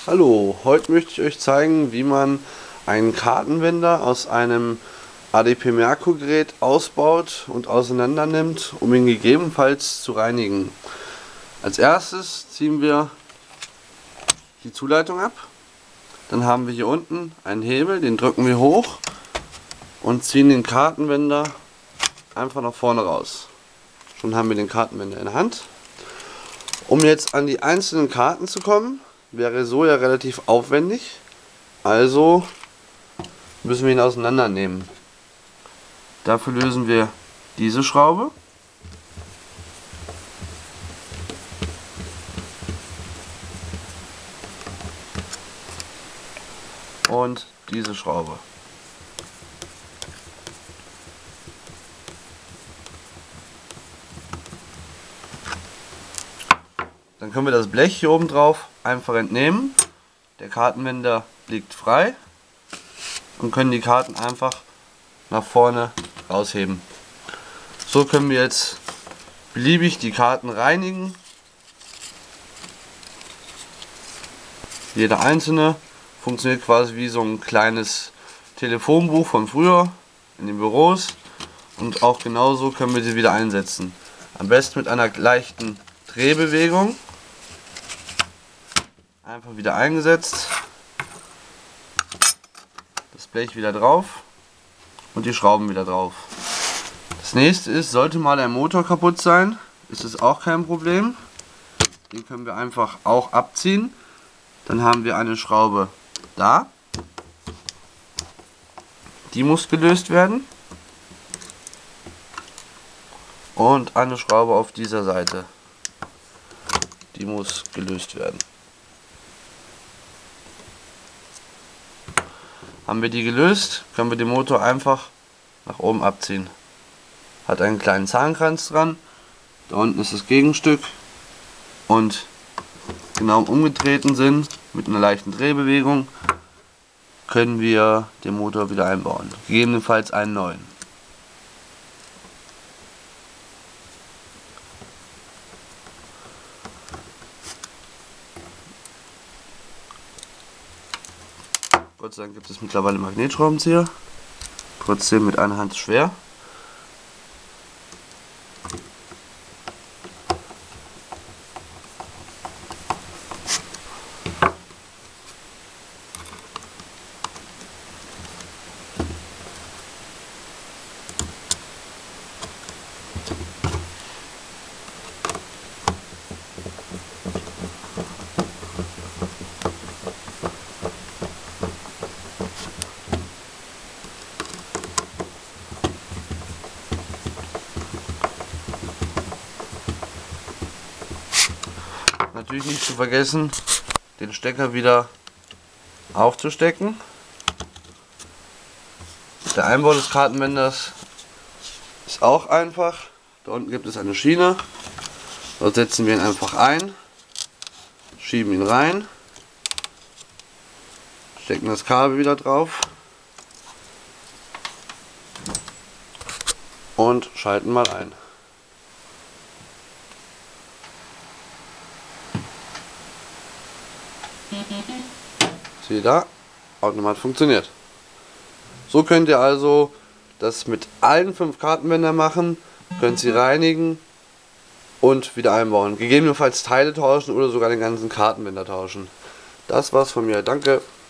Hallo, heute möchte ich euch zeigen, wie man einen Kartenwender aus einem ADP Merkur Gerät ausbaut und auseinander nimmt, um ihn gegebenenfalls zu reinigen. Als erstes ziehen wir die Zuleitung ab, dann haben wir hier unten einen Hebel, den drücken wir hoch und ziehen den Kartenwender einfach nach vorne raus. Schon haben wir den Kartenwender in der Hand. Um jetzt an die einzelnen Karten zu kommen, wäre so ja relativ aufwendig, also müssen wir ihn auseinandernehmen. Dafür lösen wir diese Schraube und diese Schraube. Dann können wir das Blech hier oben drauf einfach entnehmen. Der Kartenwender liegt frei und können die Karten einfach nach vorne rausheben. So können wir jetzt beliebig die Karten reinigen. Jeder einzelne funktioniert quasi wie so ein kleines Telefonbuch von früher in den Büros, und auch genauso können wir sie wieder einsetzen. Am besten mit einer leichten Drehbewegung. Einfach wieder eingesetzt, das Blech wieder drauf und die Schrauben wieder drauf. Das nächste ist, sollte mal der Motor kaputt sein, ist es auch kein Problem. Den können wir einfach auch abziehen. Dann haben wir eine Schraube da, die muss gelöst werden, und eine Schraube auf dieser Seite, die muss gelöst werden. Haben wir die gelöst, können wir den Motor einfach nach oben abziehen. Hat einen kleinen Zahnkranz dran, da unten ist das Gegenstück, und genau im umgedrehten Sinn, mit einer leichten Drehbewegung, können wir den Motor wieder einbauen. Gegebenenfalls einen neuen. Gott sei Dank gibt es mittlerweile Magnetschraubenzieher, trotzdem mit einer Hand schwer. Natürlich nicht zu vergessen, den Stecker wieder aufzustecken. Der Einbau des Kartenwenders ist auch einfach. Da unten gibt es eine Schiene. Dort setzen wir ihn einfach ein, schieben ihn rein, stecken das Kabel wieder drauf und schalten mal ein. Sieht da, Automat funktioniert. So könnt ihr also das mit allen 5 Kartenwändern machen, könnt sie reinigen und wieder einbauen. Gegebenenfalls Teile tauschen oder sogar den ganzen Kartenwender tauschen. Das war's von mir, danke.